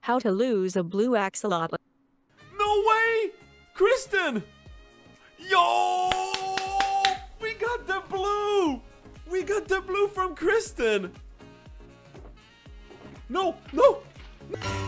How to lose a blue axolotl. No way! Kristen! Yo! We got the blue! We got the blue from Kristen! No, no!